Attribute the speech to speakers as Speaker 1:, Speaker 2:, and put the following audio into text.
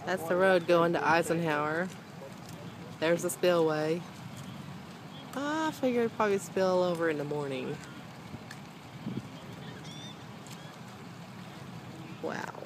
Speaker 1: That's the road going to Eisenhower. There's the spillway. I figured it'd probably spill over in the morning. Wow.